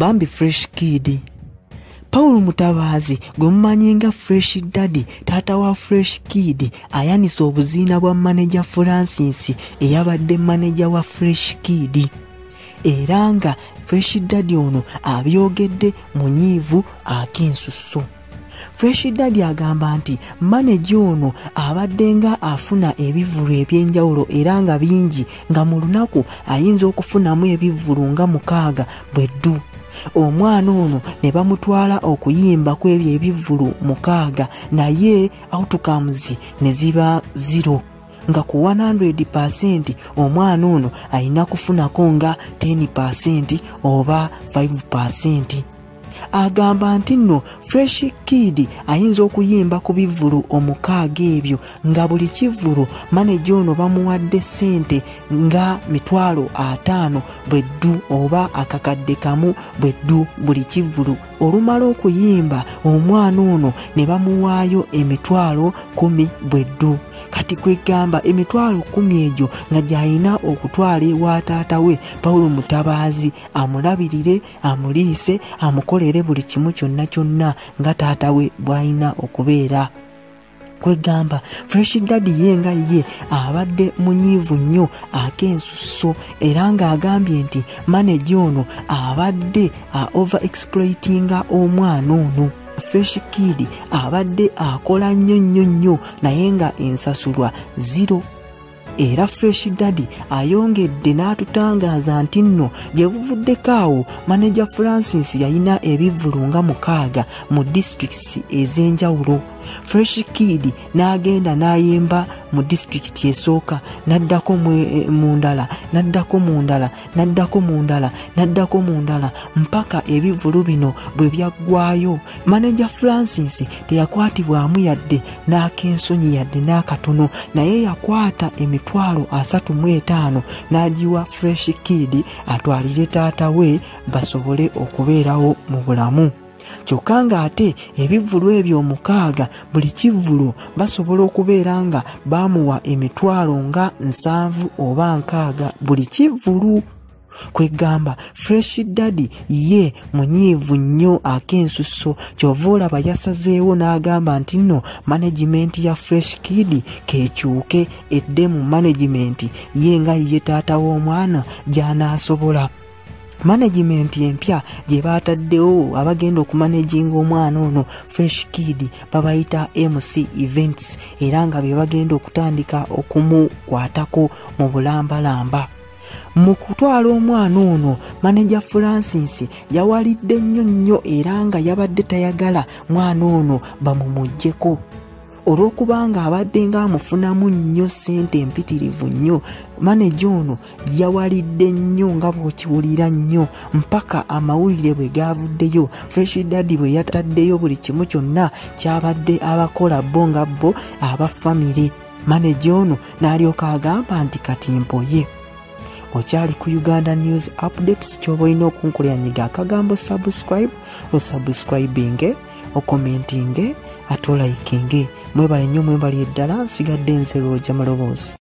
bambi Fresh Kid. Paul Mutabazi gumumanyi nga Fresh Daddy taata wa Fresh Kid ayanise obuziina bwa manager Francis eyabadde manager wa Fresh Kid. Era nga Fresh Daddy ono abyogedde mu nyiivu ak'ensusso. Fresh Daddy agamba nti manager ono abadde nga afuna ebivulu ebyenjawulo era nga bingi nga mu lunaku ayinza okufunamu ebivulu nga 6 bweddu. Omwana ono ne bamutwala okuyimba kw'ebyo ebivulu 6 naye outcomes ne ziba 0 nga ku 100% omwana ono ayina kufunako nga 10% oba 5%. Agamba nti nno Fresh Kid ayinza okuyimba ku bivulu 6 ebyo nga buli kivulu manager ono bamuwadde sente nga 50,000 bweddu oba akakadde kamu bweddu buli kivulu. Olumala okuyimba omwana ono ne bamuwaayo 10,000 bweddu. Kati kwegamba 10,000 egyo nga gy'ayina okutwala ewa taata we Paul Mutabazi amulabirire, amuliise, amukolere buli kimu kyonna nga taata we bw'ayina okubeera. Kwegamba Fresh Daddy yenga ye abadde munyiivu nnyo ak'ensusso era ng'agambye nti manager ono abadde over-exploitinga omwana ono. Fresh Kid abadde akola nnyo naye nga ensasulwa 0. Era Fresh Daddy ayongedde n'atutangaaza nti nno gye buvuddeko awo manager Francis yalina ebivulu nga 6 mu districts ez'enjawulo. Fresh Kid n'agenda n'ayimba mu district esooka n'addako mu ndala n'addako mu ndala mpaka ebivulu bino bwe byaggwayo. Manager Francis teyakwatibwamu yadde n'ak'ensonyi yadde n'akatono naye yakwata 35,000 n'agiwa Fresh Kid atwalire taata we basobole okubeerawo mu bulamu. Kyokka ng'ate ebivulu ebyo 6 buli kivulu basobola okubeera nga bamuwa 7,000 oba 6 buli kivulu. Kwegamba Fresh Daddy ye munyiivu nnyo ak'ensusso kyova olaba yasazeewo n'agamba nti nno management ya Fresh Kid kekyuke edde mu management ye nga ye taata w'omwana gy'anaasobola. Management empya gye baataddewo abagenda okumanaginga omwana ono Fresh Kid babayita MC Events era nga be bagenda okutandika okumukwatako mu bulambalamba. Mu kutwala omwana ono manager Francis yawalidde nnyo era nga yabadde tayagala mwana ono bamumuggyeko. Olw'okubanga abadde nga amufunamu nnyo ssente empitirivu nnyo, manager ono yawalidde nnyo nga bw'okiwulira nnyo mpaka amawulire bwe gaavuddeyo Fresh Daddy bwe yataddeyo buli kimu kyonna kyabadde abakola bo nga bo aba family. Manager ono n'alyoka agamba nti kati mpoye. Okyali ku Uganda News Updates, ky'oba olina okunkolyanyiga akagambo subscribe, osubscribinge, okomentinge, ate olaikinge. Mwebale nnyo, mwebale eddala, nsigadde nze Roger Maloboozi.